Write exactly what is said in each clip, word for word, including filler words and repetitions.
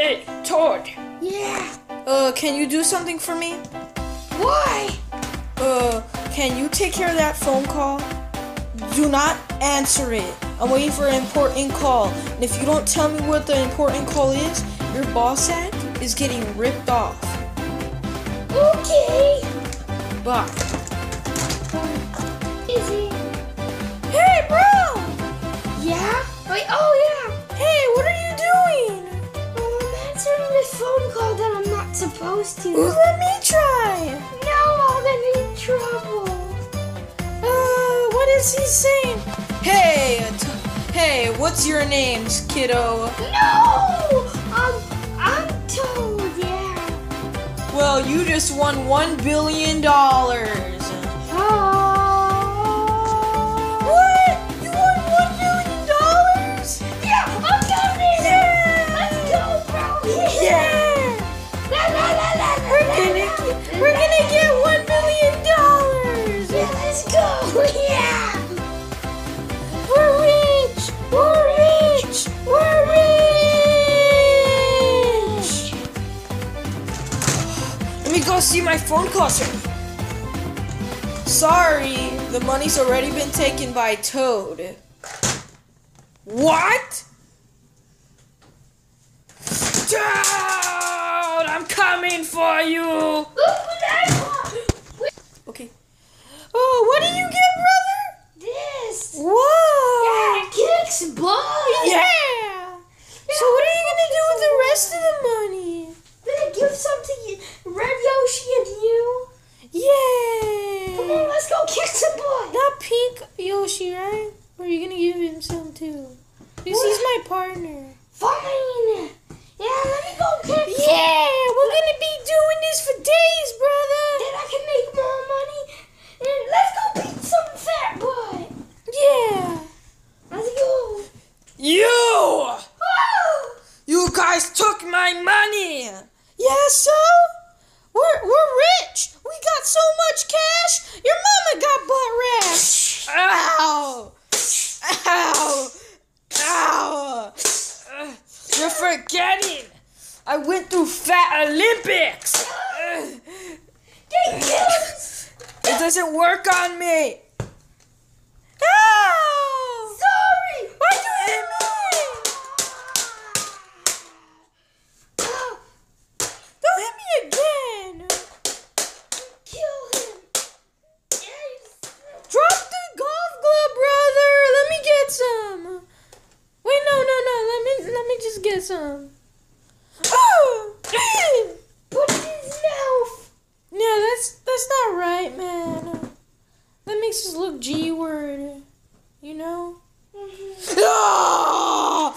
Hey, Toad. Yeah. Uh, can you do something for me? Why? Uh, can you take care of that phone call? Do not answer it. I'm waiting for an important call. And if you don't tell me what the important call is, your boss ad is getting ripped off. Okay. Bye. Easy. Hey, bro! Yeah? Wait, oh yeah. Hey, what are you doing? Oh, I'm answering this phone call that I'm not supposed to. Ooh, let me try. No, I'll get in trouble. Uh, what is he saying? Hey, t- hey, what's your name, kiddo? No! Um, I'm Toad, yeah. Well, you just won one billion dollars. Oh. What? You won one billion dollars? Yeah, I'm coming! Yeah! Let's go, bro! Yeah! La, la, la, la, la, We're la, gonna la. get, we're gonna get one billion dollars. Yeah, let's go! Yeah! We're rich! We're rich! We're rich! Let me go see my phone call, sir. Sorry, the money's already been taken by Toad. What? Toad! I'm coming for you! Look what I want! Okay. Oh, what did you get, brother? This! Whoa! Yeah, kicks butt! Yeah! So what are you gonna do with the rest of the money? I'm gonna give some to you, Red Yoshi and you. Yeah! Come on, let's go kick some butt! Not Pink Yoshi, right? Or are you gonna give him some too? Because he's my partner. Fine! Yeah, let me go kick some. Yeah! We're gonna be doing this for days, brother! Then I can make more money. And let's go beat some fat butt! Yeah! Let's go! You! Oh! You guys took my money! Yeah, so? We're, we're rich! We got so much cash! Your mama got butt rash! Ow! Ow! Ow! Ugh, you're forgetting! I went through Fat Olympics! Ugh, Get killed! it doesn't work on me! Ow! Sorry! Why'd you hit me? Ah, Don't hit me again! kill him! Yes! Drop the golf club, brother! Let me get some! Wait, no, no, no, let me let me just get some. Oh! Put it in his mouth! Yeah, that's that's not right, man. That makes us look G-word. You know? Ah!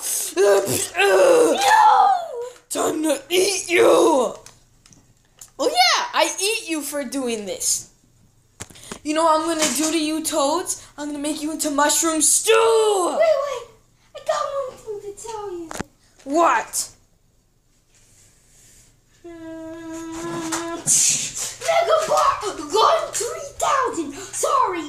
No! Time to eat you! Well, yeah, I eat you for doing this. You know what I'm gonna do to you, Toads? I'm gonna make you into mushroom stew! Wait, wait! I got one thing to tell you. What? Mega Bar gone three thousand! Sorry!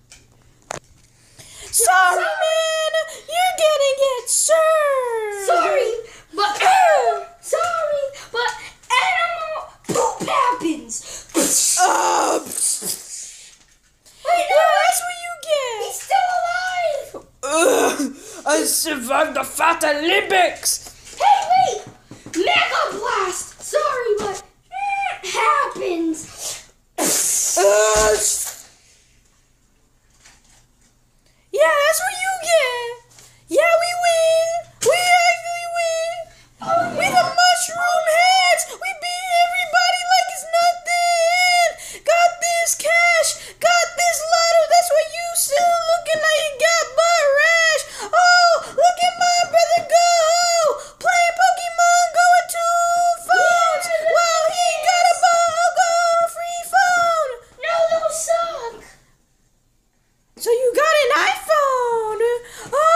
Sorry, man! You're gonna get served! Sorry! But uh, sorry! But animal poop happens! Uh, Wait, no! yeah, that's what you He's still alive! get! Ugh, I survived the Fat Olympics! Hey, wait! Mega Blast! Sorry, but it happens! Uh, yeah, that's what you get! Yeah, we win! We actually win! Oh, We the mushroom heads! We beat everybody like it's nothing! Got this cash! Got this lotto! That's why you still looking like you got butt rash! Oh, look at my brother go! Playing Pokemon, going to phones! Yeah, Well, he got a ball, go free phone! no, those suck! So you got an iPhone! Oh!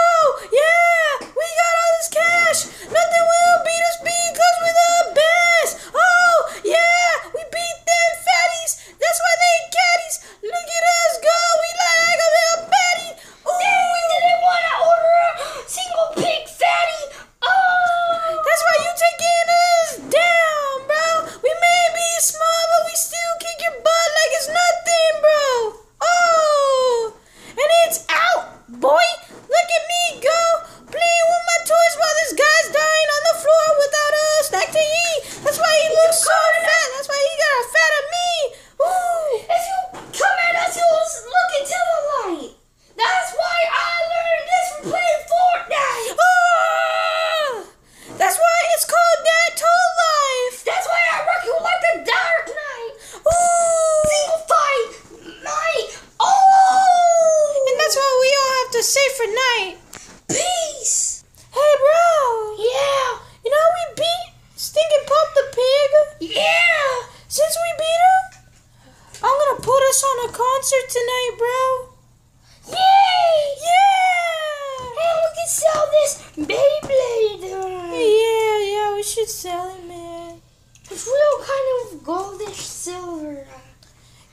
this Beyblade. Uh, Yeah, yeah, we should sell it, man. it's real kind of goldish silver.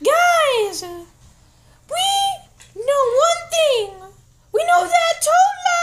Guys, we know one thing. We know that toad